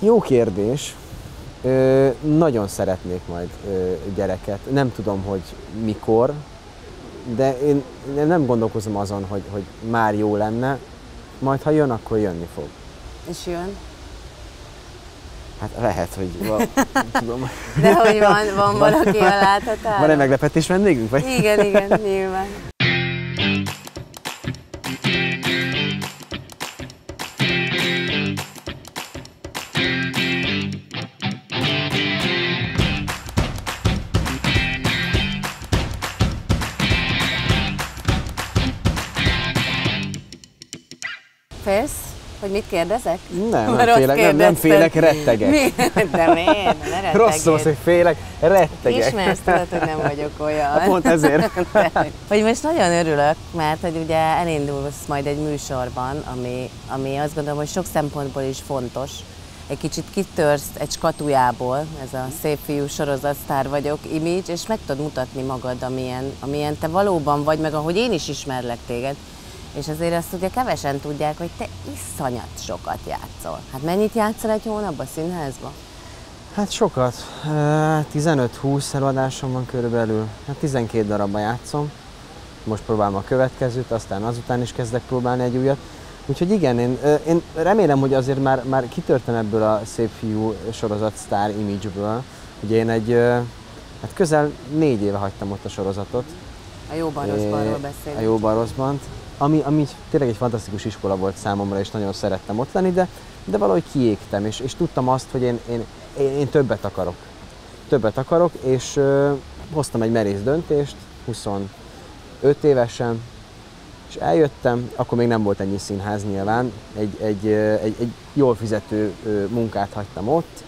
Jó kérdés. Nagyon szeretnék majd gyereket. Nem tudom, hogy mikor, de én nem gondolkozom azon, hogy már jó lenne. Majd ha jön, akkor jönni fog. És jön? Hát lehet, hogy tudom. De hogy van valaki a láthatárban? Van-e meglepetés vendégünk? Vagy? Igen, nyilván. Félsz, hogy mit kérdezek? Nem félek, rettegek. Mi? De miért? Ne rettegj. Rossz szó, hogy félek, rettegek. Ismersz, tudod, hogy nem vagyok olyan. Pont ezért. Hogy most nagyon örülök, mert hogy ugye elindulsz majd egy műsorban, ami azt gondolom, hogy sok szempontból is fontos. Egy kicsit kitörsz egy skatujából, ez a szép fiú sorozatsztár vagyok image, és meg tudod mutatni magad, amilyen te valóban vagy, meg ahogy én is ismerlek téged. És azért azt ugye kevesen tudják, hogy te iszonyat sokat játszol. Hát mennyit játszol egy hónapban színházba? Hát sokat. 15-20 előadásom van körülbelül. Hát 12 darabban játszom. Most próbálom a következőt, aztán azután is kezdek próbálni egy újat. Úgyhogy igen, én remélem, hogy azért már kitörtem ebből a szép fiú sorozat sztár image-ből. Ugye én hát közel 4 éve hagytam ott a sorozatot. A jóban rosszbanról beszélünk. A jóban rosszban. Ami tényleg egy fantasztikus iskola volt számomra, és nagyon szerettem ott lenni, de valahogy kiégtem, és tudtam azt, hogy én többet akarok. Többet akarok, és hoztam egy merész döntést, 25 évesen, és eljöttem, akkor még nem volt ennyi színház nyilván, egy jól fizető munkát hagytam ott,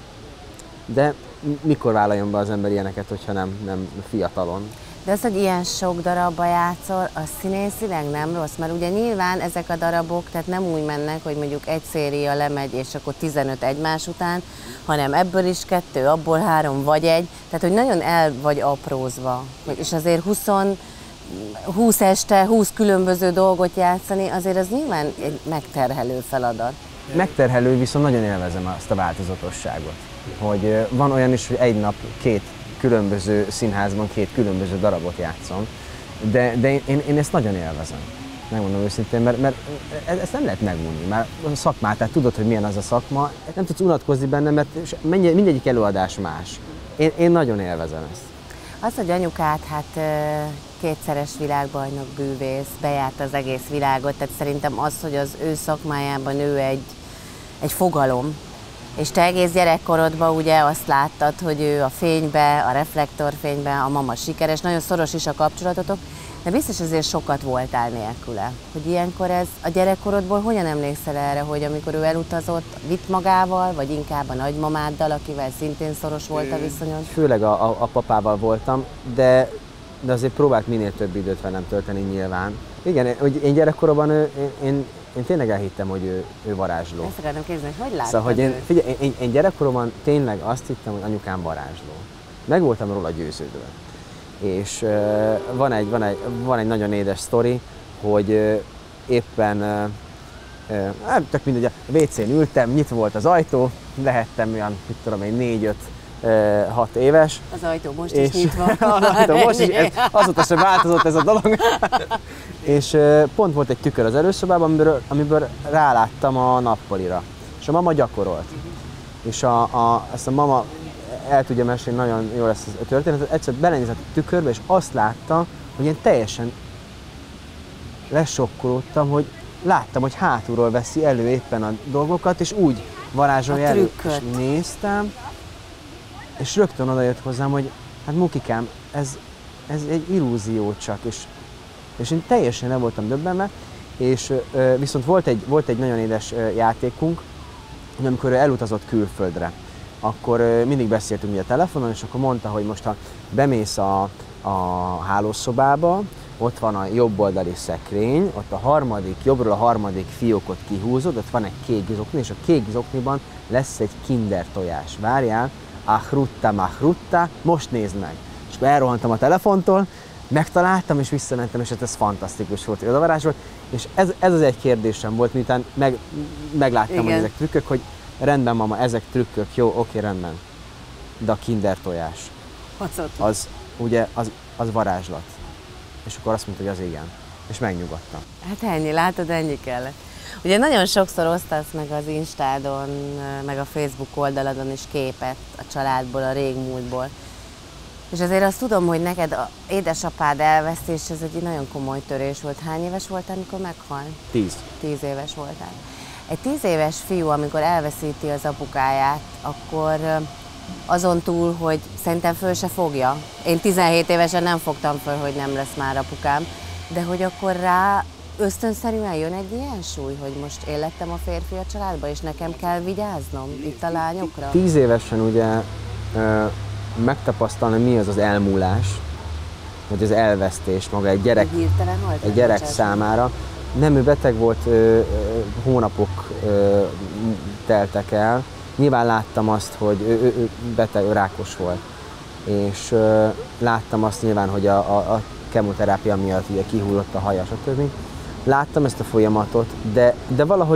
de mikor vállaljon be az ember ilyeneket, hogyha nem fiatalon? De az, hogy ilyen sok darabba játszol, az színészileg nem rossz, mert ugye nyilván ezek a darabok tehát nem úgy mennek, hogy mondjuk egy széria lemegy, és akkor 15 egymás után, hanem ebből is 2, abból 3 vagy 1, tehát hogy nagyon el vagy aprózva. És azért 20 este 20 különböző dolgot játszani, azért az nyilván egy megterhelő feladat. Megterhelő, viszont nagyon élvezem azt a változatosságot. Hogy van olyan is, hogy egy nap 2 különböző színházban 2 különböző darabot játszom, de én ezt nagyon élvezem. Megmondom őszintén, mert ezt nem lehet megunni, már a szakmát, tehát tudod, hogy milyen az a szakma, nem tudsz unatkozni benne, mert mindegyik előadás más. Én nagyon élvezem ezt. Az, hogy anyukád hát 2-szeres világbajnok bűvész, bejárta az egész világot, tehát szerintem az, hogy az ő szakmájában ő egy fogalom, és te egész gyerekkorodban ugye azt láttad, hogy ő a fénybe, a reflektorfényben, a mama sikeres, nagyon szoros is a kapcsolatotok, de biztos azért sokat voltál nélküle. Hogy ilyenkor ez a gyerekkorodból hogyan emlékszel erre, hogy amikor ő elutazott, vitt magával, vagy inkább a nagymamáddal, akivel szintén szoros volt a viszonyod? Főleg a papával voltam, de azért próbált minél több időt velem tölteni nyilván. Igen, hogy én gyerekkoromban én tényleg elhittem, hogy ő varázsló. Ezt akartam kérdezni, hogy láttad szóval, hogy én gyerekkoromban tényleg azt hittem, hogy anyukám varázsló. Meg voltam róla győződve. És van egy nagyon édes sztori, hogy éppen, tök mindegy, a WC-n ültem, nyitva volt az ajtó, lehettem olyan, mit tudom én, 4-5-6 éves. Az ajtó most is nyitva. Az ajtó most is, azóta sem változott ez a dolog. És pont volt egy tükör az előszobában, amiből ráláttam a nappalira. És a mama gyakorolt. És ezt a mama el tudja mesélni, nagyon jól lesz a történet. Egyszer belenézett a tükörbe, és azt látta, hogy én teljesen lesokkolódtam, hogy láttam, hogy hátulról veszi elő éppen a dolgokat, és úgy varázsolja elő. És néztem, és rögtön oda jött hozzám, hogy hát Mukikám, ez egy illúzió csak, és én teljesen le voltam döbbenve, és viszont volt egy nagyon édes játékunk, hogy amikor ő elutazott külföldre, akkor mindig beszéltünk a telefonon, és akkor mondta, hogy most ha bemész a hálószobába, ott van a jobb oldali szekrény, ott jobbról a harmadik fiókot kihúzod, ott van egy kék zokni, és a kék zokniban lesz egy kinder tojás. Várjál, ahrutta, most nézd meg. És akkor elrohantam a telefontól, megtaláltam, és visszamentem, és ez fantasztikus volt, hogy odavarázsolt. És ez az egy kérdésem volt, miután megláttam, hogy ezek trükkök, hogy rendben mama, ezek trükkök, jó, oké, rendben. De a kinder tojás, az ugye, az varázslat. És akkor azt mondta, hogy az igen. És megnyugodtam. Hát ennyi, látod, ennyi kellett. Ugye nagyon sokszor osztasz meg az Instádon, meg a Facebook oldaladon is képet a családból, a régmúltból. És azért azt tudom, hogy neked az édesapád elvesztés, ez egy nagyon komoly törés volt. Hány éves voltál, amikor meghalt? 10. 10 éves voltál. Egy 10 éves fiú, amikor elveszíti az apukáját, akkor azon túl, hogy szerintem föl se fogja. Én 17 évesen nem fogtam föl, hogy nem lesz már apukám, de hogy akkor rá ösztönszerűen jön egy ilyen súly, hogy most én lettem a férfi a családba, és nekem kell vigyáznom itt a lányokra? 10 évesen ugye megtapasztalni, mi az az elmúlás, vagy az elvesztés maga egy gyerek számára. Nem, ő beteg volt, hónapok teltek el. Nyilván láttam azt, hogy ő beteg, ő rákos volt. És láttam azt nyilván, hogy a kemoterápia miatt ugye kihullott a haja, stb. Láttam ezt a folyamatot, de valahogy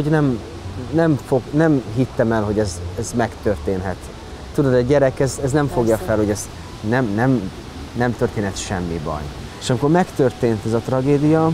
nem hittem el, hogy ez megtörténhet. Tudod, egy gyerek ez nem fogja fel, hogy ez nem történhet semmi baj. És amikor megtörtént ez a tragédia,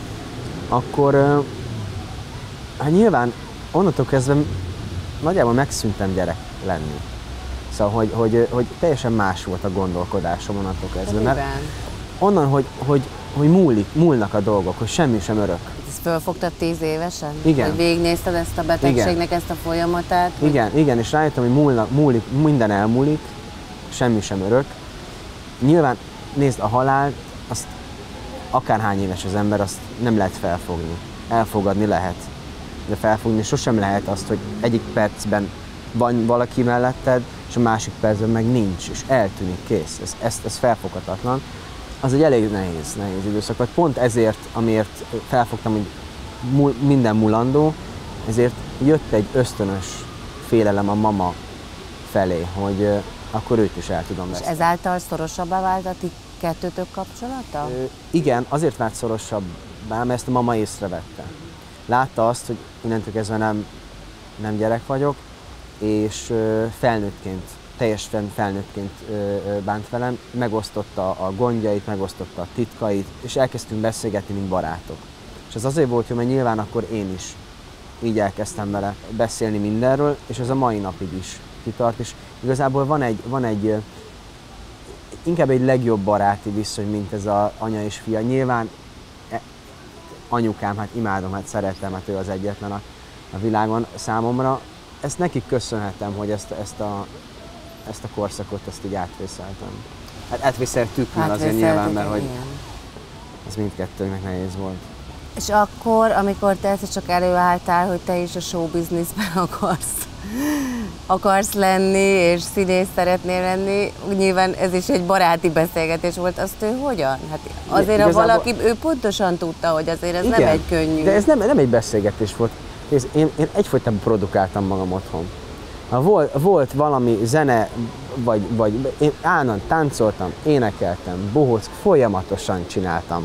akkor hát nyilván onnantól kezdve nagyjából megszűntem gyerek lenni. Szóval, hogy teljesen más volt a gondolkodásom onnantól kezdve. Mert onnan, hogy múlnak a dolgok, hogy semmi sem örök. Ezt fölfogtad 10 évesen? Igen. Hogy végignézted ezt a betegségnek, ezt a folyamatát? Igen, és rájöttem, hogy minden elmúlik, semmi sem örök. Nyilván, nézd, a halált, azt akárhány éves az ember, azt nem lehet felfogni. Elfogadni lehet, de felfogni sosem lehet azt, hogy egyik percben van valaki melletted, és a másik percben meg nincs, és eltűnik, kész. Ez felfoghatatlan. Az egy elég nehéz időszak volt. Pont ezért, amiért felfogtam, hogy minden mulandó, ezért jött egy ösztönös félelem a mama felé, hogy akkor őt is el tudom veszni. És ezáltal szorosabbá vált a ti kettőtök kapcsolata? Igen, azért vált szorosabbá, mert ezt a mama észrevette. Látta azt, hogy innentől kezdve nem gyerek vagyok, és teljesen felnőttként bánt velem, megosztotta a gondjait, megosztotta a titkait, és elkezdtünk beszélgetni, mint barátok. És ez azért volt jó, mert nyilván akkor én is így elkezdtem vele beszélni mindenről, és ez a mai napig is kitart, és igazából van egy inkább egy legjobb baráti viszony, mint ez az anya és fia. Nyilván anyukám, hát imádom, hát szeretem, hát ő az egyetlen a világon számomra. Ezt nekik köszönhetem, hogy ezt a korszakot így átvészeltem. Hát átvészeltük már azért nyilván, mert hogy ez mindkettőnknek nehéz volt. És akkor, amikor te ezt csak előálltál, hogy te is a showbizniszben akarsz lenni, és színész szeretnél lenni, nyilván ez is egy baráti beszélgetés volt, azt ő hogyan? Hát azért, ha valaki, ő pontosan tudta, hogy azért ez nem egy könnyű. De ez nem egy beszélgetés volt. Én egyfolytában produkáltam magam otthon. Ha volt valami zene, vagy én állandóan táncoltam, énekeltem, bohóc, folyamatosan csináltam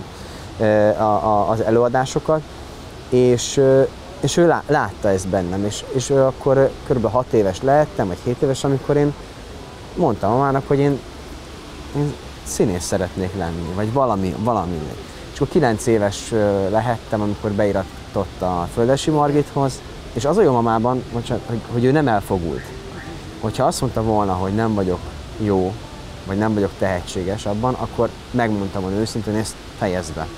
az előadásokat, és ő látta ezt bennem, és ő akkor kb. 6 éves lehettem, vagy 7 éves, amikor én mondtam mamának, hogy én színész szeretnék lenni, vagy valami. És akkor 9 éves lehettem, amikor beiratott a Földessy Margithoz, és az a jó mamában, hogy ő nem elfogult. Hogyha azt mondta volna, hogy nem vagyok jó, vagy nem vagyok tehetséges abban, akkor megmondtam volna őszintén, hogy ezt fejezd be.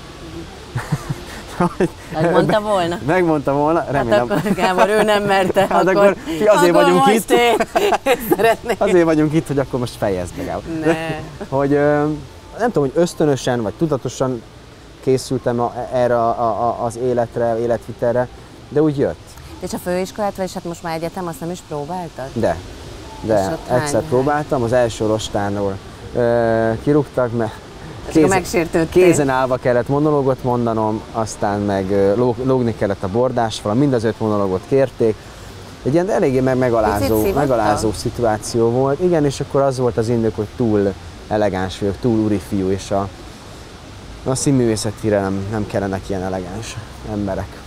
Megmondta volna? Megmondta volna, remélem. Hát akkor Gábor, ő nem merte, hát akkor azért vagyunk itt. Szeretnék. Azért vagyunk itt, hogy akkor most fejezd be, Gábor. Hogy nem tudom, hogy ösztönösen vagy tudatosan készültem erre az életvitelre, de úgy jött. És a főiskolát, vagy hát most már egyetem, azt nem is próbáltad? De egyszer próbáltam, az első rostánról kirúgtak, mert kézen állva kellett monológot mondanom, aztán meg lógni kellett a bordásfalon, mind az 5 monológot kérték. Egy ilyen eléggé megalázó szituáció volt. Igen, és akkor az volt az indok, hogy túl elegáns vagyok, túl úri fiú, és a színművészetire nem kellenek ilyen elegáns emberek.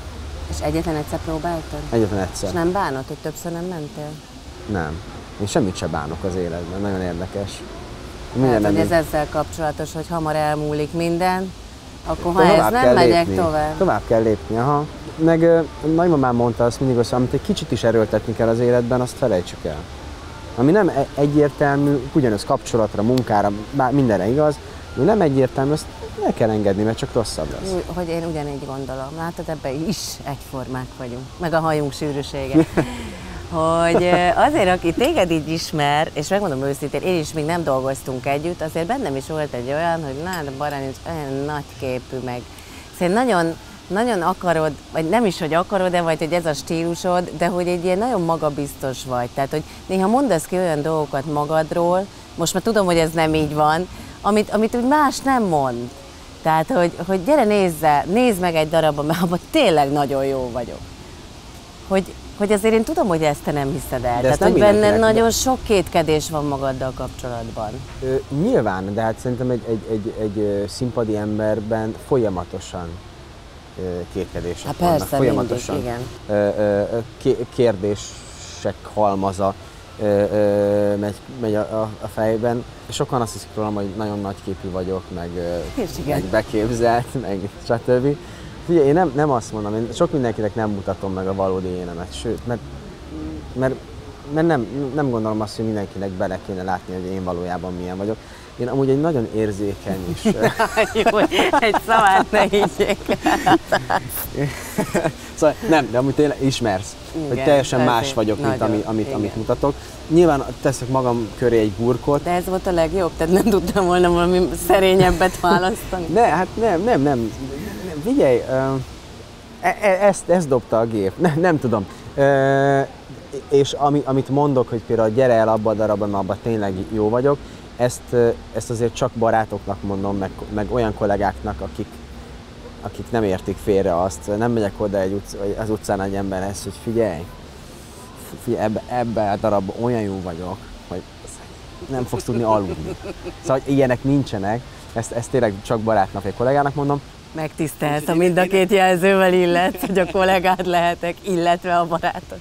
És egyetlen egyszer próbáltad? Egyetlen egyszer. És nem bánod, hogy többször nem mentél? Nem. Én semmit sem bánok az életben, nagyon érdekes. Lehet, hogy ez ezzel kapcsolatos, hogy hamar elmúlik minden, akkor ha ez nem megyek tovább. Tovább kell lépni, aha. Meg nagymamám mondta azt mindig, hogy amit egy kicsit is erőltetni kell az életben, azt felejtsük el. Ami nem egyértelmű, ugyanaz kapcsolatra, munkára, mindenre igaz, ami nem egyértelmű, azt el kell engedni, mert csak rosszabb lesz. Hogy én ugyanígy gondolom. Látod, ebben is egyformák vagyunk. Meg a hajunk sűrűsége. Hogy azért, aki téged így ismer, és megmondom őszintén, én is még nem dolgoztunk együtt, azért bennem is volt egy olyan, hogy na, de Baranyics olyan nagyképű, meg szerintem nagyon akarod, vagy nem is, hogy akarod, de vagy, hogy ez a stílusod, de hogy egy ilyen nagyon magabiztos vagy. Tehát, hogy néha mondasz ki olyan dolgokat magadról, most már tudom, hogy ez nem így van, amit úgy más nem mond. Tehát, hogy gyere nézd meg egy darabban, mert abban tényleg nagyon jó vagyok. Hogy azért én tudom, hogy ezt te nem hiszed el. Tehát, hogy benned nagyon sok kétkedés van magaddal kapcsolatban. Nyilván, de hát szerintem egy színpadi emberben folyamatosan kétkedések hát persze, vannak. Folyamatosan mindig, igen. Kérdések halmaza megy a fejben. Sokan azt hiszik rólam, hogy nagyon nagyképű vagyok, meg beképzelt, meg stb. Figyelj, én nem azt mondom, én sok mindenkinek nem mutatom meg a valódi énemet, sőt, mert nem gondolom azt, hogy mindenkinek bele kéne látni, hogy én valójában milyen vagyok. Én amúgy egy nagyon érzékeny is. Jó, egy szavát ne higgyék. Szóval nem, de amúgy tényleg ismersz, igen, hogy teljesen más vagyok, mint amit mutatok. Nyilván teszek magam köré egy burkot. De ez volt a legjobb, tehát nem tudtam volna valami szerényebbet választani. Hát nem. Figyelj, ezt dobta a gép, nem tudom. És amit mondok, hogy például gyere el abba a darabban, abban tényleg jó vagyok, ezt azért csak barátoknak mondom, meg olyan kollégáknak, akik nem értik félre azt. Nem megyek oda az utcán egy emberhez, hogy figyelj, ebben a darabban olyan jó vagyok, hogy nem fogsz tudni aludni. Szóval ilyenek nincsenek, ezt tényleg csak barátnak vagy kollégának mondom. Megtisztelsz, ha mind a két jelzővel illet, hogy a kollégád lehetek, illetve a barátod.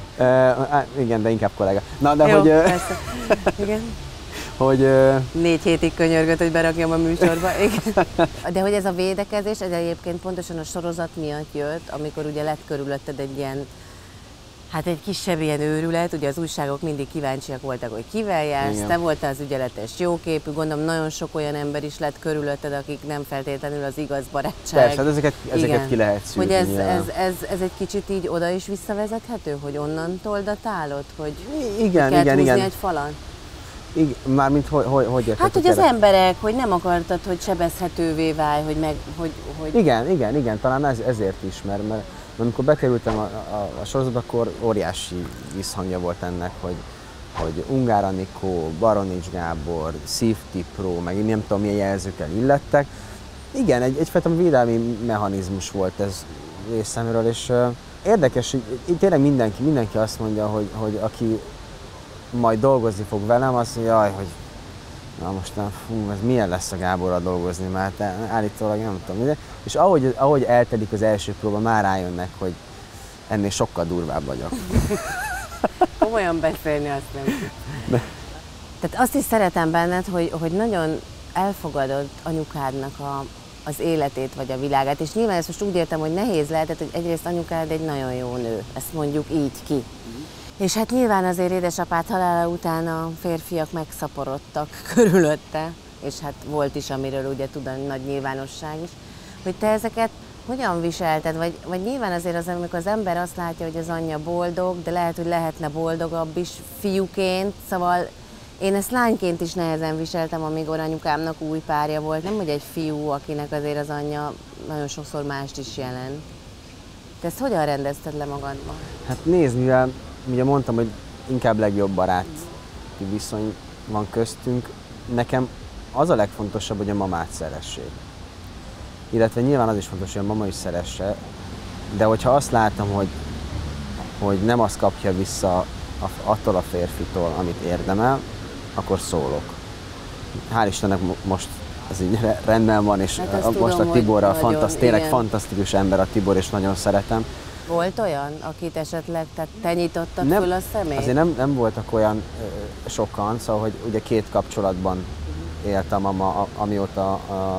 Igen, de inkább kollega. Na, de jó, hogy... persze. Igen. Hogy... 4 hétig könyörgött, hogy berakjam a műsorba. Igen. De hogy ez a védekezés, ez egyébként pontosan a sorozat miatt jött, amikor ugye lett körülötted egy ilyen, hát egy kisebb ilyen őrület, ugye az újságok mindig kíváncsiak voltak, hogy kivel jársz, te voltál az ügyeletes jóképű, gondolom nagyon sok olyan ember is lett körülötted, akik nem feltétlenül az igaz barátság. Persze, ezeket ki lehet szűrni. Hogy ez egy kicsit így oda is visszavezethető, hogy onnantól datálod, hogy igen. egy falat? Igen, mármint hogy érted? Hát, hogy az emberek, hogy nem akartad, hogy sebezhetővé válj, hogy... Igen, talán ezért is, mert amikor bekerültem a sorozatba, akkor óriási visszhangja volt ennek, hogy Ungár Anikó, Baronics Gábor, Szifti Pro, meg én nem tudom milyen jelzőkkel illettek. Igen, egyfajta védelmi mechanizmus volt ez részemről, és érdekes, hogy tényleg mindenki azt mondja, hogy aki majd dolgozni fog velem, azt mondja, jaj, hogy na most ez milyen lesz a Gáborral dolgozni, mert állítólag nem tudom, de. És ahogy eltelik az első próba, már rájönnek, hogy ennél sokkal durvább vagyok. Komolyan beszélni azt nem. Tehát azt is szeretem benned, hogy nagyon elfogadod anyukádnak az életét vagy a világát, és nyilván ezt most úgy értem, hogy nehéz lehetett, hogy egyrészt anyukád egy nagyon jó nő, ezt mondjuk így ki. És hát nyilván azért édesapád halála után a férfiak megszaporodtak körülötte, és hát volt is, amiről ugye tud a nagy nyilvánosság is, hogy te ezeket hogyan viselted, vagy nyilván azért amikor az ember azt látja, hogy az anyja boldog, de lehet, hogy lehetne boldogabb is fiúként, szóval én ezt lányként is nehezen viseltem, amikor anyukámnak új párja volt, nem hogy egy fiú, akinek azért az anyja nagyon sokszor mást is jelent. Te ezt hogyan rendezted le magadban? Hát nézd, mivel ugye mondtam, hogy inkább legjobb baráti viszony van köztünk, nekem az a legfontosabb, hogy a mamát szeressék. Illetve nyilván az is fontos, hogy a mama is szeresse, de hogyha azt látom, hogy nem azt kapja vissza attól a férfitől, amit érdemel, akkor szólok. Hál' Istennek most ez így rendben van, és hát most tudom, a Tiborral nagyon, tényleg fantasztikus ember a Tibor, és nagyon szeretem. Volt olyan, akit esetleg te nyitottad föl a szemét? Azért nem voltak olyan sokan, szóval, hogy ugye 2 kapcsolatban éltem, amióta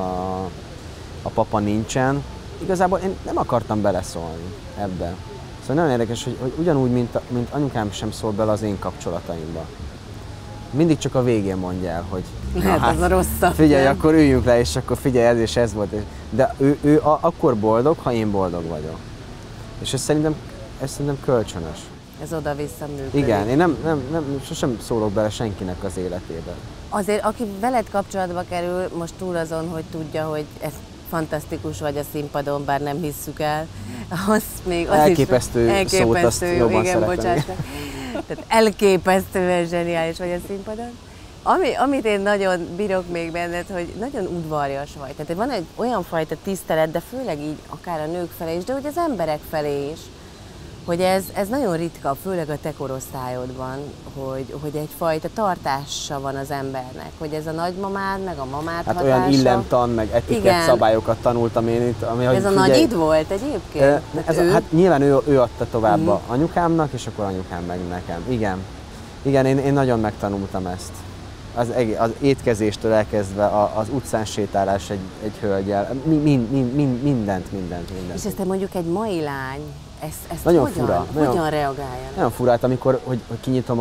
a papa nincsen. Igazából én nem akartam beleszólni ebbe. Szóval nagyon érdekes, hogy ugyanúgy, mint anyukám sem szól bele az én kapcsolataimba. Mindig csak a végén mondja el, hogy hát az a rosszabb. Figyelj, akkor üljünk le, és akkor figyelj, ez és ez volt. De ő akkor boldog, ha én boldog vagyok. És ez szerintem kölcsönös. Ez oda-vissza működik. Igen, én nem sosem szólok bele senkinek az életébe. Azért, aki veled kapcsolatba kerül, most túl azon, hogy tudja, hogy ez fantasztikus vagy a színpadon, bár nem hisszük el, az még az elképesztő szót, azt jobban igen, szeretem. Tehát elképesztően zseniális vagy a színpadon. Amit én nagyon bírok még benned, hogy nagyon udvarjas vagy. Tehát van egy olyan fajta tisztelet, de főleg így akár a nők felé is, de úgy az emberek felé is, hogy ez nagyon ritka, főleg a te korosztályodban, hogy egyfajta tartása van az embernek, hogy ez a nagymamád, meg a mamád hát hatása. olyan illemtan, meg etikett szabályokat tanultam én itt. Ami, ez a nagyid volt egyébként? Hát nyilván ő adta tovább anyukámnak, és akkor anyukám meg nekem. Igen, én nagyon megtanultam ezt. Az étkezéstől elkezdve az utcán sétálás egy hölgyel, mindent. És ezt mondjuk egy mai lány, ezt nagyon hogyan reagálja? Nagyon fura, amikor hogy kinyitom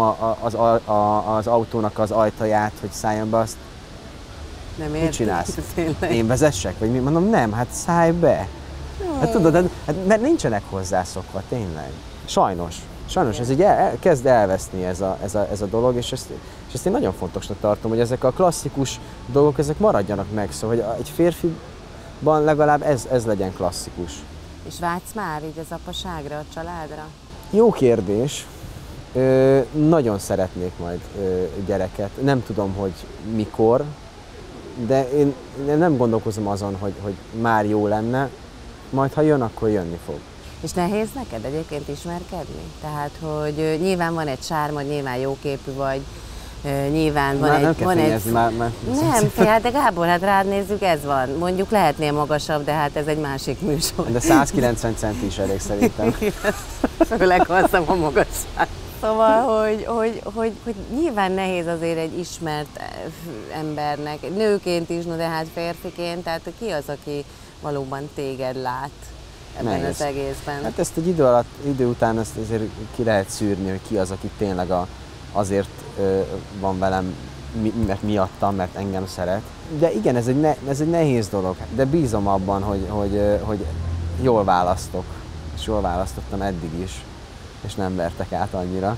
az autónak az ajtaját, hogy szálljon be, azt nem mit csinálsz? Én vezessek? Vagy mi? Mondom, nem, hát szállj be. Hát tudod, mert nincsenek hozzászokva, tényleg. Sajnos ez így kezd elveszni ez a dolog, és ezt én nagyon fontosnak tartom, hogy ezek a klasszikus dolgok, ezek maradjanak meg, szóval hogy egy férfiban legalább ez legyen klasszikus. És vágysz már így az apaságra, a családra? Jó kérdés. Nagyon szeretnék majd gyereket. Nem tudom, hogy mikor, de én nem gondolkozom azon, hogy már jó lenne, majd ha jön, akkor jönni fog. És nehéz neked egyébként ismerkedni? Tehát, hogy nyilván van egy sármod, nyilván jóképű vagy, nyilván van már egy... Nem, hát de Gábor, hát rád nézzük, ez van. Mondjuk lehetnél magasabb, de hát ez egy másik műsor. De 190 centi is elég szerintem. Főleg hozzam a magasság. Szóval, hogy nyilván nehéz azért egy ismert embernek, nőként is, no de hát férfiként, tehát ki az, aki valóban téged lát ebben az egészben? Hát ezt egy idő után ezt azért ki lehet szűrni, hogy ki az, aki tényleg azért van velem, mert miattam, mert engem szeret. De igen, ez egy nehéz dolog, de bízom abban, hogy jól választok, és jól választottam eddig is, és nem vertek át annyira.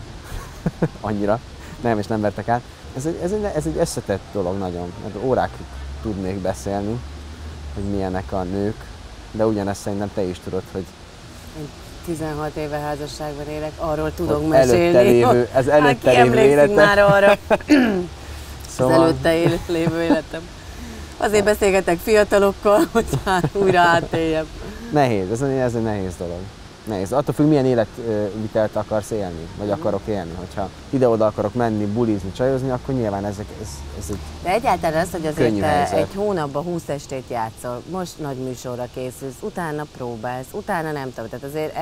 És nem vertek át. Ez egy összetett dolog nagyon, mert órákig tudnék beszélni, hogy milyenek a nők, de ugyanezt szerintem te is tudod, hogy 16 éve házasságban élek, arról tudok mesélni. Ez előtte lévő életem. Már arra. Szóval... Az előtte lévő életem. Azért beszélgetek fiatalokkal, hogy újra átéljem. Nehéz, ez egy nehéz dolog. Nehéz. Attól függ, milyen életvitelt akarsz élni, vagy akarok élni. Hogyha ide-oda akarok menni, bulizni, csajozni, akkor nyilván ez egy De egyáltalán az, hogy azért te egy hónapban 20 estét játszol, most nagy műsorra készülsz, utána próbálsz, utána nem tudom. Tehát azért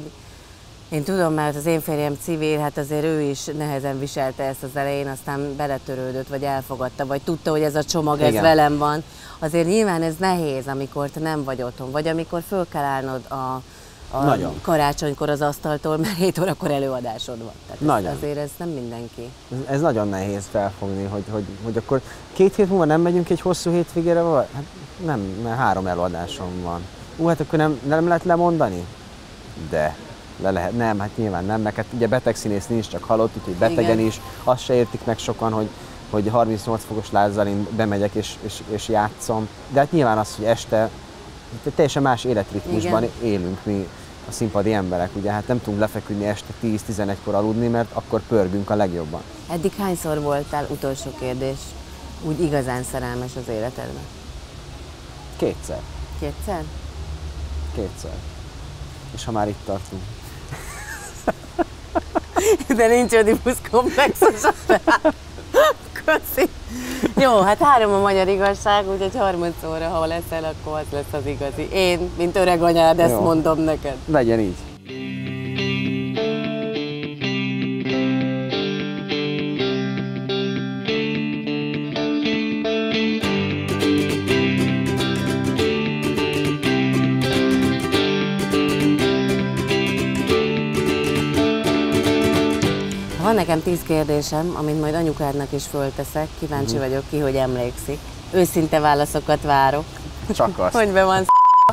én tudom, mert az én férjem civil, hát azért ő is nehezen viselte ezt az elején, aztán beletörődött, vagy elfogadta, vagy tudta, hogy ez a csomag, ez velem van. Azért nyilván ez nehéz, amikor te nem vagy otthon, vagy amikor föl kell állnod a karácsonykor az asztaltól, mert 7 órakor előadásod van. Tehát azért ez nem mindenki. Ez nagyon nehéz felfogni, hogy akkor 2 hét múlva nem megyünk egy hosszú hétvégére, vagy? Hát nem, mert 3 előadásom van. Hát akkor nem lehet lemondani? De le lehet. Nem, hát nyilván nem, mert hát ugye betegszínész nincs, csak halott, úgyhogy betegen is. Azt se értik meg sokan, hogy 38 fokos lázzal én bemegyek és játszom. De hát nyilván az, hogy este teljesen más életritmusban élünk mi a színpadi emberek, ugye hát nem tudunk lefeküdni este 10-11-kor aludni, mert akkor pörgünk a legjobban. Eddig hányszor voltál, utolsó kérdés, úgy igazán szerelmes az életedben? 2-szer. 2-szer? 2-szer. És ha már itt tartunk. De nincs Ödipusz komplexus. Köszi. Jó, hát 3 a magyar igazság, úgyhogy harmadszorra, ha leszel, akkor az lesz az igazi. Én, mint öreg anyád, ezt mondom neked. Legyen így. nekem 10 kérdésem, amit majd anyukádnak is fölteszek. Kíváncsi vagyok ki, hogy emlékszik. Őszinte válaszokat várok. Csak azt. Hogy be van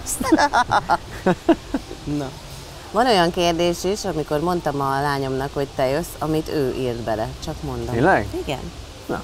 Na. Van olyan kérdés is, amikor mondtam a lányomnak, hogy te jössz, amit ő írt bele. Csak mondom. Tényleg? Igen. Na.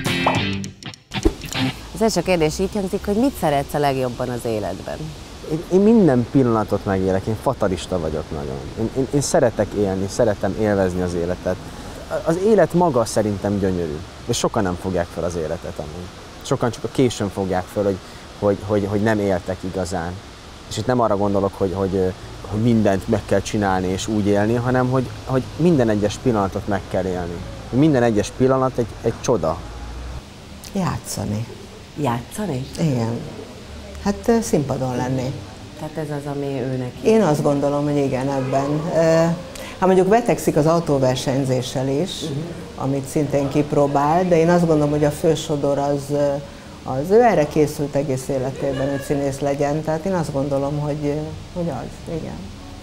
Az első kérdés így hangzik, hogy mit szeretsz a legjobban az életben? Én minden pillanatot megélek, én fatalista vagyok nagyon. Én szeretek élni, szeretem élvezni az életet. Az élet maga szerintem gyönyörű, és sokan nem fogják fel az életet amúgy. Sokan csak a későn fogják fel, hogy nem éltek igazán. És itt nem arra gondolok, hogy mindent meg kell csinálni és úgy élni, hanem hogy minden egyes pillanatot meg kell élni. Minden egyes pillanat egy csoda. Játszani. Játszani? Igen. Hát színpadon lenni. Tehát ez az, ami ő neki. Én azt gondolom, hogy igen, ebben. Hát mondjuk betegszik az autóversenyzéssel is, amit szintén kipróbál, de én azt gondolom, hogy a fősodor az ő erre készült egész életében, hogy színész legyen. Tehát én azt gondolom, hogy az, igen.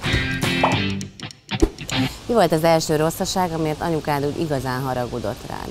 Mi volt az első rosszaság, amiért anyukád úgy igazán haragudott rád?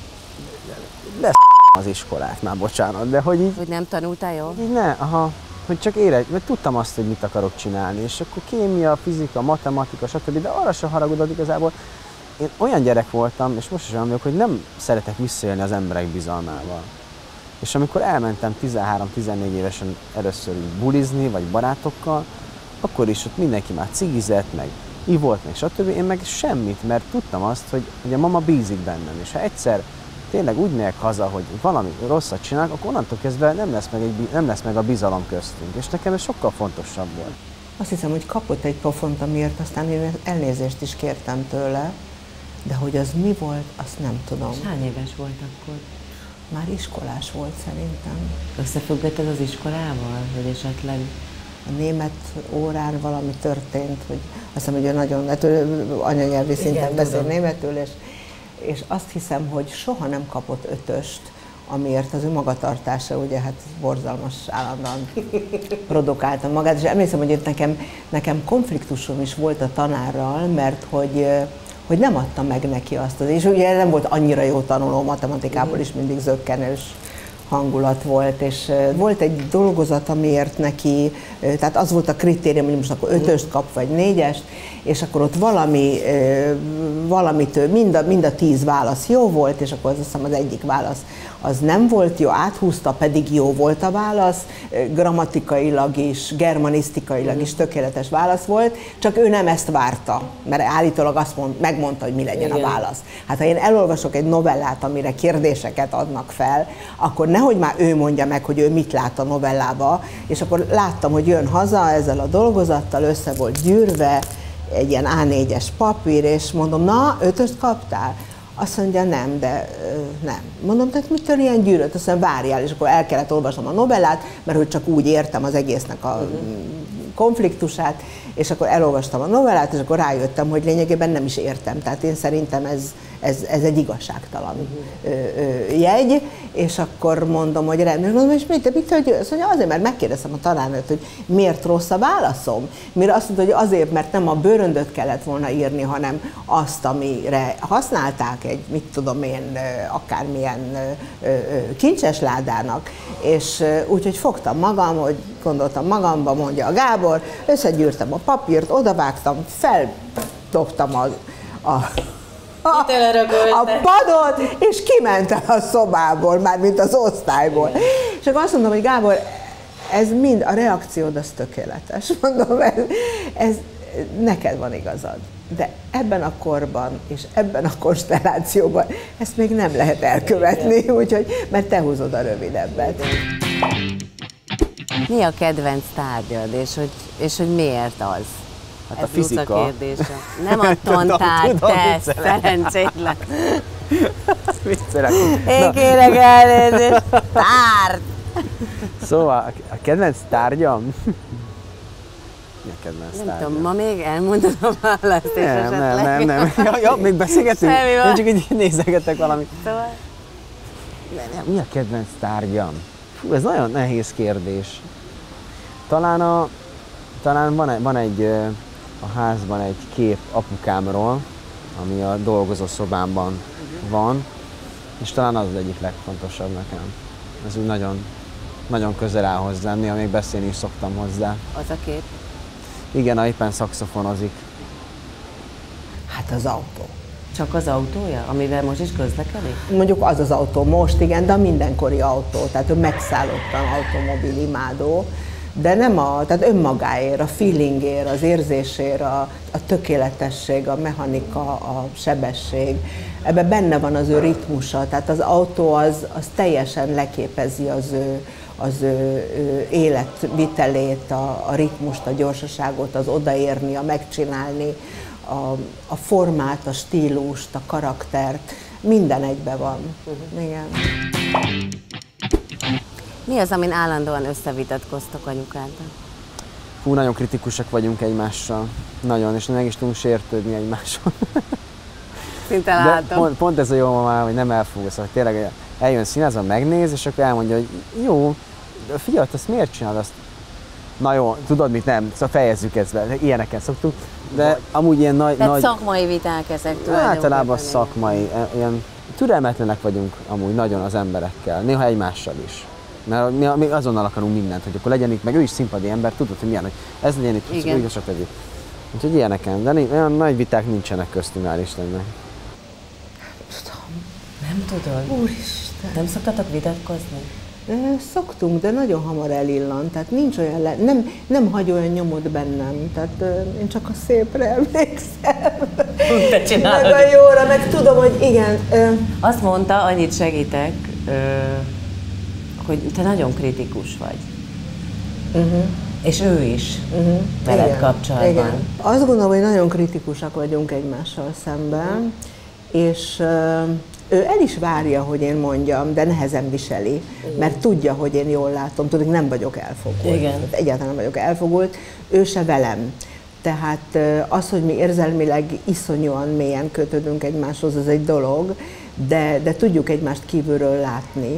Az iskolát, már bocsánat, de hogy így... Hogy nem tanultál jól? Így hogy csak mert tudtam azt, hogy mit akarok csinálni, és akkor kémia, fizika, matematika, stb., de arra sem haragudott igazából. Én olyan gyerek voltam, és most is olyan vagyok, hogy nem szeretek visszaélni az emberek bizalmával. És amikor elmentem 13-14 évesen először bulizni, vagy barátokkal, akkor is ott mindenki már cigizett, meg ivott, meg stb. Én meg semmit, mert tudtam azt, hogy a mama bízik bennem, és ha egyszer tényleg úgy megyek haza, hogy valami rosszat csinálok, akkor onnantól kezdve nem lesz meg a bizalom köztünk, és nekem ez sokkal fontosabb volt. Azt hiszem, hogy kapott egy pofont, amiért aztán én elnézést is kértem tőle, de hogy az mi volt, azt nem tudom. És hány éves volt akkor? Már iskolás volt szerintem. Összefüggött ez az iskolával, hogy esetleg? A német órán valami történt, hogy azt hiszem, hogy ő nagyon, hát ő anyanyelvi szinten beszél németül, és azt hiszem, hogy soha nem kapott 5-öst, amiért az ő magatartása ugye hát borzalmas, állandóan produkálta magát, és emlékszem, hogy nekem konfliktusom is volt a tanárral, mert hogy nem adta meg neki azt, és ugye nem volt annyira jó tanuló, matematikából is mindig zökkenős hangulat volt, és volt egy dolgozat, amiért neki, tehát az volt a kritérium, hogy most akkor 5-öst kap, vagy 4-est, és akkor ott valamitől mind a 10 válasz jó volt, és akkor azt hiszem az egyik válasz az nem volt jó, áthúzta, pedig jó volt a válasz, grammatikailag is, germanisztikailag is tökéletes válasz volt, csak ő nem ezt várta, mert állítólag megmondta, hogy mi legyen a válasz. Hát ha én elolvasok egy novellát, amire kérdéseket adnak fel, akkor nehogy már ő mondja meg, hogy ő mit lát a novellába, és akkor láttam, hogy jön haza ezzel a dolgozattal, össze volt gyűrve, egy ilyen A4-es papír, és mondom, na, 5-öst kaptál? Azt mondja, nem, de nem. Mondom, tehát mitől ilyen gyűrött? Azt mondja, várjál, és akkor el kellett olvasnom a novellát, mert hogy csak úgy értem az egésznek a konfliktusát, és akkor elolvastam a novellát, és akkor rájöttem, hogy lényegében nem is értem. Tehát én szerintem ez egy igazságtalan jegy, és akkor mondom, hogy rendben, mondom, és mitől győz? Mondja, azért, mert megkérdeztem a tanárnőt, hogy miért rossz a válaszom. Mire azt mondta, hogy azért, mert nem a bőröndöt kellett volna írni, hanem azt, amire használták egy, mit tudom én, akármilyen kincses ládának. És úgyhogy fogtam magam, hogy gondoltam magamba, mondja a Gábor, összegyűrtem a papírt, odavágtam, feldobtam a padot, és kimentem a szobából, mármint az osztályból. És akkor azt mondom, hogy Gábor, ez mind, a reakciód az tökéletes. Mondom, ez neked van igazad. De ebben a korban és ebben a konstellációban ezt még nem lehet elkövetni, úgyhogy, mert te húzod a rövidebbet. Mi a kedvenc tárgyad, és hogy miért az? Hát a fizika. A nem a tantárgy, te szerencsétlen. Én kérek elnézést. Tárgy! Szóval a kedvenc tárgyam? Mi a kedvenc tárgyam? Nem tudom, ma még elmondod a választ, és esetleg... Nem. Ja, még beszélgetünk? Én csak így nézegetek valamit. Szóval? Mi a kedvenc tárgyam? Fú, ez nagyon nehéz kérdés. Talán van a házban egy kép apukámról, ami a dolgozószobámban van, és talán az az egyik legfontosabb nekem. Ez úgy nagyon, nagyon közel áll hozzám, néha még beszélni is szoktam hozzá. Az a kép? Igen, ha éppen szaxofonozik. Hát az autó. Csak az autója, amivel most is közlekedik? Mondjuk az az autó most, igen, de a mindenkori autó, tehát ő megszállottan automobil imádó, de nem tehát önmagáért, a feelingért, az érzésért, a tökéletesség, a mechanika, a sebesség. Ebben benne van az ő ritmusa, tehát az autó az teljesen leképezi az ő életvitelét, a ritmust, a gyorsaságot, az odaérni, a megcsinálni, a formát, a stílust, a karaktert, minden egybe van. Igen. Mi az, amin állandóan összevitatkoztok anyukáddal? Hú, nagyon kritikusak vagyunk egymással. Nagyon, és meg is tudunk sértődni egymással. Szinte látom. Pont ez a jó mamám, hogy nem elfogó, szóval tényleg eljön színházba, megnéz, és akkor elmondja, hogy jó, figyelj, azt miért csinálod azt? Na jó, tudod mit, nem, szóval fejezzük ezt be, ilyeneken szoktuk, de amúgy ilyen nagy... szakmai viták ezek tulajdonképpen. Általában szakmai, ilyen türelmetlenek vagyunk amúgy nagyon az emberekkel, néha egymással is. Mert mi azonnal akarunk mindent, hogy akkor legyen itt, meg ő is színpadi ember, tudod, hogy milyen, hogy ez legyen itt, úgy, stb. Úgyhogy ilyeneken, de olyan nagy viták nincsenek köztünk, hál' Istennek. Nem tudod? Úristen! Nem szoktatok vitatkozni? Szoktunk, de nagyon hamar elillant, tehát nincs olyan, nem hagy olyan nyomot bennem, tehát én csak a szépre emlékszem. Te csinálod. Meg a jóra, meg tudom, hogy igen. Azt mondta, annyit segítek, hogy te nagyon kritikus vagy. És ő is veled igen, kapcsolatban. Igen. Azt gondolom, hogy nagyon kritikusak vagyunk egymással szemben, és ő el is várja, hogy én mondjam, de nehezen viseli, mert tudja, hogy én jól látom, tudod, nem vagyok elfogult. Igen. Egyáltalán nem vagyok elfogult, ő se velem. Tehát az, hogy mi érzelmileg iszonyúan mélyen kötődünk egymáshoz, az egy dolog, de tudjuk egymást kívülről látni.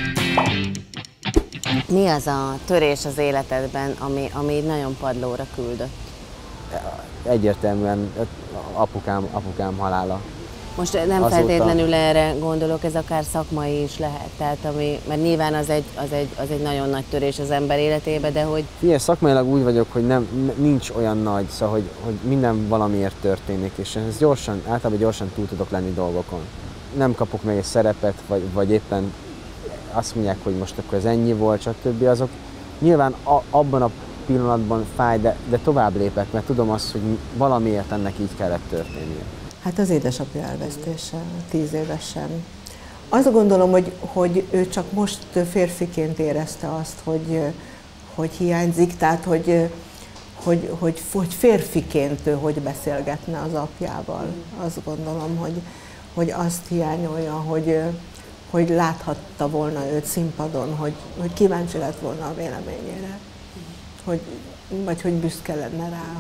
Mi az a törés az életedben, ami nagyon padlóra küldött? Egyértelműen apukám halála. Most nem azóta feltétlenül erre gondolok, ez akár szakmai is lehet, tehát mert nyilván az egy nagyon nagy törés az ember életébe, de hogy... Figyelj, szakmailag úgy vagyok, hogy nincs olyan nagy, szóval hogy minden valamiért történik, és ez általában gyorsan túl tudok lenni dolgokon. Nem kapok meg egy szerepet, vagy éppen azt mondják, hogy most akkor ez ennyi volt, stb. Azok nyilván abban a pillanatban fáj, de tovább lépek, mert tudom azt, hogy valamiért ennek így kellett történnie. Hát az édesapja elvesztése, 10 évesen. Azt gondolom, hogy ő csak most férfiként érezte azt, hogy hiányzik, tehát hogy férfiként ő hogy beszélgetne az apjával. Azt gondolom, hogy azt hiányolja, hogy láthatta volna őt színpadon, hogy kíváncsi lett volna a véleményére, vagy hogy büszke lenne rá,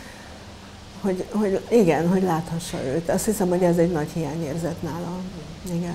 hogy igen, hogy láthassa őt. Azt hiszem, hogy ez egy nagy hiányérzet nála. Igen.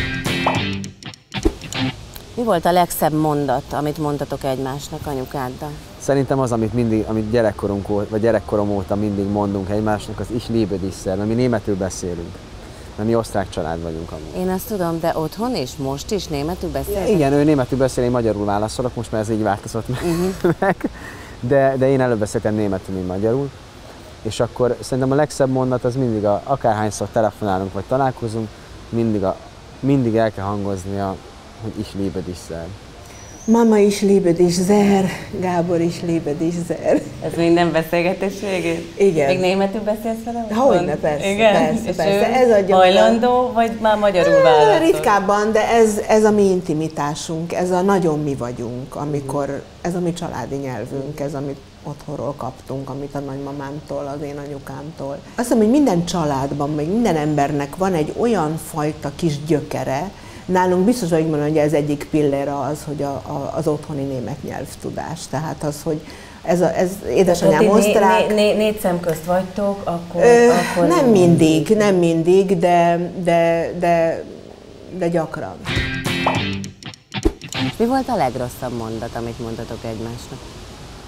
Mi volt a legszebb mondat, amit mondtatok egymásnak anyukáddal? Szerintem az, amit gyerekkorom óta mindig mondunk egymásnak, az Ich liebe dich sehr, mert mi németül beszélünk. Mert mi osztrák család vagyunk amúgy. Én azt tudom, de otthon is, most is németül beszélünk? Igen, ő németül beszél, én magyarul válaszolok, most már ez így változott meg. De én előbb beszéltem németül, mint magyarul. És akkor szerintem a legszebb mondat az mindig, akárhányszor telefonálunk vagy találkozunk, mindig el kell hangoznia, hogy Ich liebe dich sehr. Mama is liebe dich sehr, Gábor is liebe dich sehr. Ez minden beszélgetés végén? Igen. Még németül beszélsz vele? Hogyne, persze. Igen? Persze. Ez adja hajlandó, vagy már magyarul válaszol? Ritkábban, de ez a mi intimitásunk, ez a nagyon mi vagyunk, amikor ez a mi családi nyelvünk, ez amit otthonról kaptunk, amit a nagymamámtól, az én anyukámtól. Azt hiszem, hogy minden családban, meg minden embernek van egy olyan fajta kis gyökere, nálunk biztos vagyok mondani, hogy ez egyik pillére az, hogy az otthoni német nyelvtudás. Tehát az, hogy ez édesanyám osztrák. Négy szem közt vagytok, akkor nem mindig, de gyakran. Mi volt a legrosszabb mondat, amit mondtatok egymásnak?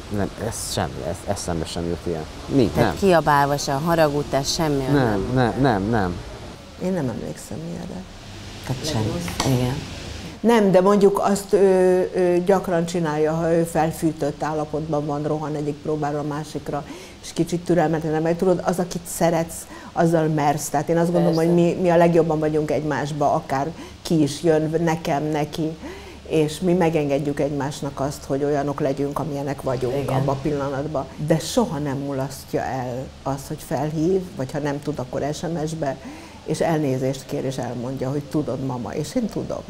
Nem, ez semmi, ez eszembe sem jut ilyen. Mi? Tehát Nem. kiabálva se, haragutás, semmi Nem. Én nem emlékszem ilyenre. Tehát semmi. Igen. Nem, de mondjuk azt ő gyakran csinálja, ha ő felfűtött állapotban van, rohan egyik próbára a másikra, és kicsit türelmetlen, mert tudod, az, akit szeretsz, azzal mersz. Tehát én azt gondolom, hogy mi a legjobban vagyunk egymásba, akár ki is jön, nekem, neki, és mi megengedjük egymásnak azt, hogy olyanok legyünk, amilyenek vagyunk abban a pillanatban. De soha nem mulasztja el az, hogy felhív, vagy ha nem tud, akkor SMS-be, és elnézést kér, és elmondja, hogy tudod, mama, és én tudom.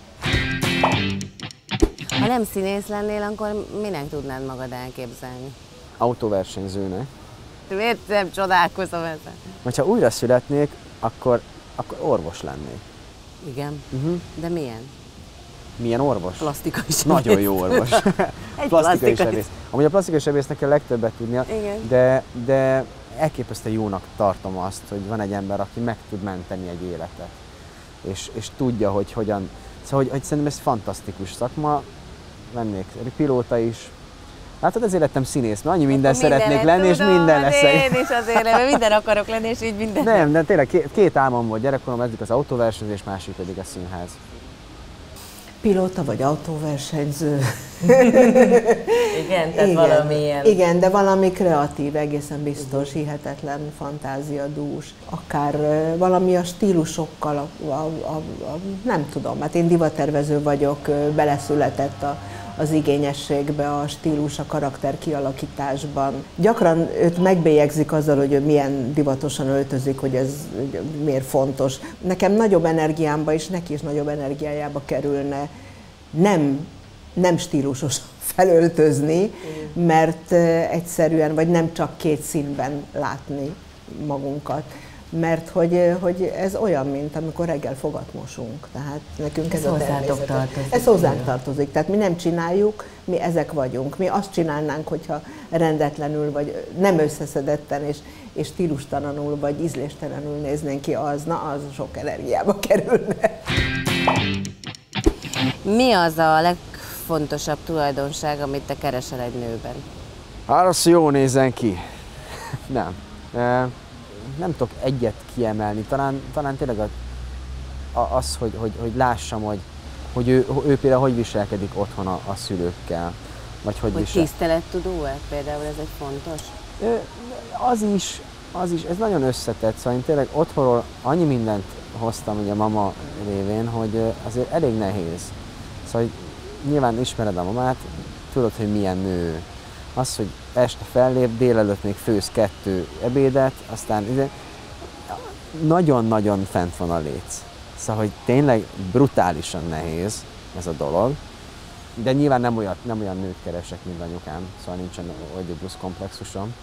Ha nem színész lennél, akkor minek tudnád magad elképzelni? Autóversenyzőnek. Miért nem csodálkozom ezen? Vagy ha újra születnék, akkor orvos lennék. Igen. De milyen? Milyen orvos? Plastikai sebész. Nagyon jó orvos. Plastikai sebész. Amúgy a plastikai sebésznek kell legtöbbet tudnia, de elképesztően jónak tartom azt, hogy van egy ember, aki meg tud menteni egy életet. És tudja, hogy hogyan. Szóval, hogy szerintem ez fantasztikus szakma. Lennék pilóta is. Látod, ezért lettem színész, mert annyi minden szeretnék lenni, és minden leszek. Én is azért, mert minden akarok lenni, és így minden. Nem, de tényleg két álmom volt gyerekkorom, egyik az autóversenyzés, másik pedig a színház. Pilóta vagy autóversenyző. Igen, tehát valamilyen. Igen, de valami kreatív, egészen biztos, hihetetlen, fantáziadús. Akár valami a stílusokkal, nem tudom, hát én divattervező vagyok, beleszületett az igényességbe, a stílus, a karakter kialakításban. Gyakran őt megbélyegzik azzal, hogy ő milyen divatosan öltözik, hogy ez miért fontos. Nekem nagyobb energiámba és neki is nagyobb energiájába kerülne nem stílusos felöltözni, mert egyszerűen, vagy nem csak két színben látni magunkat. Mert hogy ez olyan, mint amikor reggel fogat mosunk. Tehát nekünk ez a természetes. Ez hozzánk tartozik. Tehát mi nem csináljuk, mi ezek vagyunk. Mi azt csinálnánk, hogyha rendetlenül, vagy nem összeszedetten, és stílustalanul, vagy ízléstelenül néznénk ki, az sok energiába kerülne. Mi az a legfontosabb tulajdonság, amit te keresel egy nőben? Az jól nézzen ki. Nem. Nem tudok egyet kiemelni, talán tényleg az, hogy lássam, hogy ő például hogy viselkedik otthon a szülőkkel. Vagy hogy tisztelettudó-e például, ez egy fontos? Az is, ez nagyon összetett, szóval én tényleg otthonról annyi mindent hoztam ugye a mama révén, hogy azért elég nehéz. Szóval nyilván ismered a mamát, tudod, hogy milyen nő. Az, hogy este fellép, délelőtt még főz 2 ebédet, aztán nagyon-nagyon fent van a léc. Szóval, hogy tényleg brutálisan nehéz ez a dolog, de nyilván nem olyan nőt keresek, mint anyukám, szóval nincsen Oedipus komplexusom.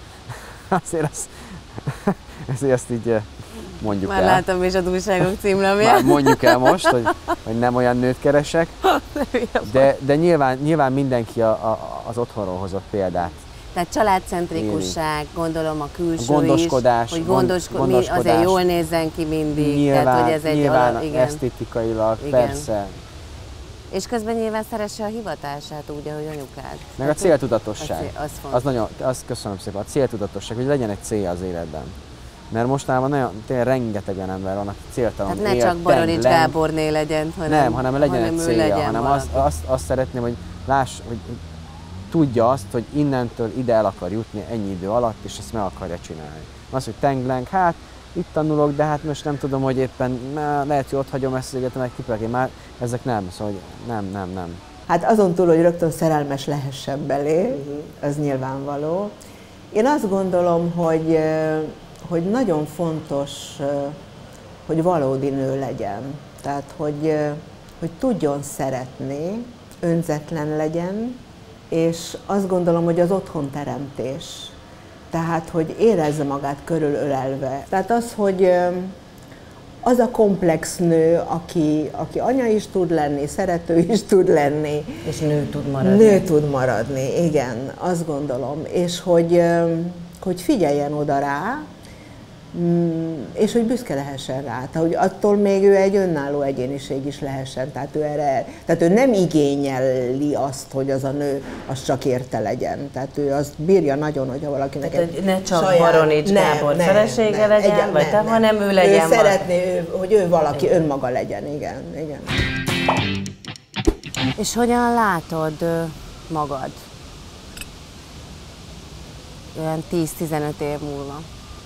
Ezért azt így mondjuk Már el. látom is a újságok címlapján. Már mondjuk el most, hogy nem olyan nőt keresek, de nyilván mindenki az otthonról hozott példát. Tehát családcentrikusság, gondolom a külső gondoskodás, is, hogy azért jól nézzen ki mindig. Nyilván, tehát, hogy ez egy igen. Esztétikailag, igen. Persze. És közben nyilván szeresse a hivatását úgy, ahogy anyukád. Meg a céltudatosság. Az azt köszönöm szépen, a céltudatosság, hogy legyen egy célja az életben. Mert mostanában tényleg rengeteg olyan ember van, aki céltalan tehát ne csak Baronics Gáborné legyen, hanem legyen egy célja, hanem azt szeretném, hogy láss, hogy tudja azt, hogy innentől ide el akar jutni ennyi idő alatt, és ezt meg akarja csinálni. Az, hogy tengleng, hát itt tanulok, de hát most nem tudom, hogy éppen lehet, hogy ott hagyom ezt az egyetemet, kipelek, már ezek nem, szóval nem. Hát azon túl, hogy rögtön szerelmes lehessen belé, az nyilvánvaló. Én azt gondolom, hogy nagyon fontos, hogy valódi nő legyen. Tehát, hogy tudjon szeretni, önzetlen legyen, és azt gondolom, hogy az otthonteremtés. Tehát, hogy érezze magát körülölelve. Tehát az, hogy az a komplex nő, aki anya is tud lenni, szerető is tud lenni. És nő tud maradni. Nő tud maradni, igen, azt gondolom. És hogy figyeljen oda rá, és hogy büszke lehessen rá. Tehát, hogy attól még ő egy önálló egyéniség is lehessen. Tehát ő nem igényeli azt, hogy az a nő az csak érte legyen. Tehát ő azt bírja nagyon, hogyha valakinek tehát, ne csak Baronics Gábor felesége legyen, vagy te, hanem ő legyen. Ő szeretné, hogy ő valaki önmaga legyen, igen. És hogyan látod magad? Olyan 10-15 év múlva.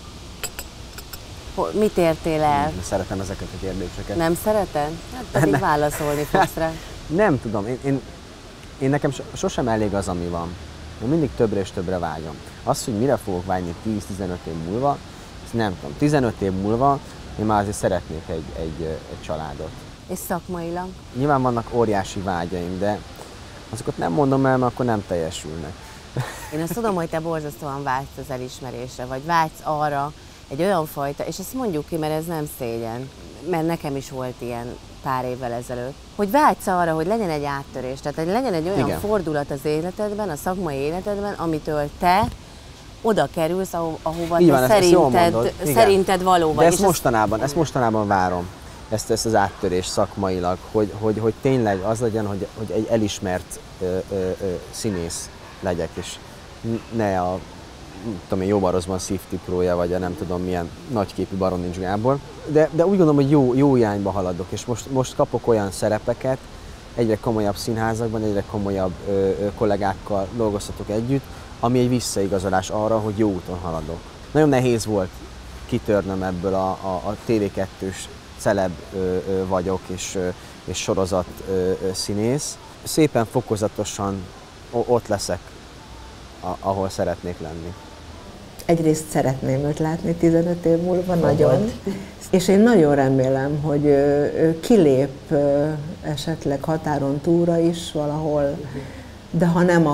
Mit értél el? Szeretem ezeket a kérdéseket. Nem szereted? Hát pedig válaszolni fogsz rá. Nem tudom, én nekem sosem elég az, ami van. Én mindig többre és többre vágyom. Az, hogy mire fogok vágyni 10-15 év múlva, ezt nem tudom. 15 év múlva én már azért szeretnék egy családot. És szakmailag? Nyilván vannak óriási vágyaim, de azokat nem mondom el, mert akkor nem teljesülnek. Én azt tudom, hogy te borzasztóan vágysz az elismerésre, vagy vágysz arra, egy olyan fajta, és ezt mondjuk ki, mert ez nem szégyen, mert nekem is volt ilyen pár évvel ezelőtt, hogy vágysz arra, hogy legyen egy áttörés, tehát legyen egy olyan fordulat az életedben, a szakmai életedben, amitől te oda kerülsz, ahova te szerinted való vagy. De ezt mostanában várom, ezt az áttörést szakmailag, hogy tényleg az legyen, hogy egy elismert színész legyek, és ne a tudom én, Jóban rosszban szívtiprója, vagy a nem tudom milyen nagyképű Baronics Gábor. De úgy gondolom, hogy jó irányba haladok, és most kapok olyan szerepeket, egyre komolyabb színházakban, egyre komolyabb kollégákkal dolgozhatok együtt, ami egy visszaigazolás arra, hogy jó úton haladok. Nagyon nehéz volt kitörnöm ebből a TV2-s celeb vagyok, és sorozat színész. Szépen fokozatosan ott leszek, ahol szeretnék lenni. Egyrészt szeretném őt látni 15 év múlva, nagyon. És én nagyon remélem, hogy ő kilép esetleg határon túlra is valahol, de ha nem,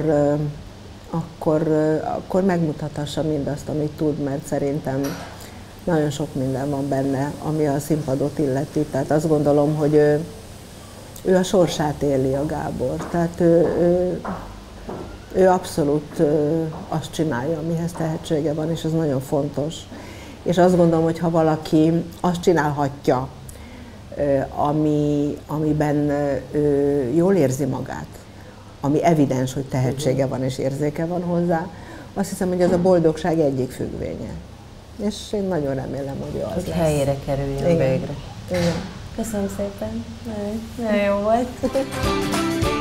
akkor megmutathassa mindazt, amit tud, mert szerintem nagyon sok minden van benne, ami a színpadot illeti. Tehát azt gondolom, hogy ő a sorsát éli, a Gábor. Tehát ő abszolút azt csinálja, amihez tehetsége van, és ez nagyon fontos. És azt gondolom, hogy ha valaki azt csinálhatja, amiben jól érzi magát, ami evidens, hogy tehetsége van és érzéke van hozzá, azt hiszem, hogy ez a boldogság egyik függvénye. És én nagyon remélem, hogy az lesz. Helyére kerüljön végre. Igen. Köszönöm szépen. Nagyon jó volt.